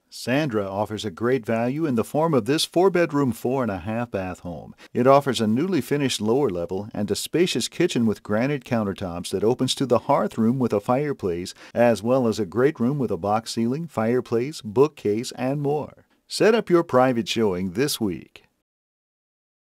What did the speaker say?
Sandra offers a great value in the form of this 4-bedroom, 4.5-bath home. It offers a newly finished lower level and a spacious kitchen with granite countertops that opens to the hearth room with a fireplace, as well as a great room with a box ceiling, fireplace, bookcase, and more. Set up your private showing this week.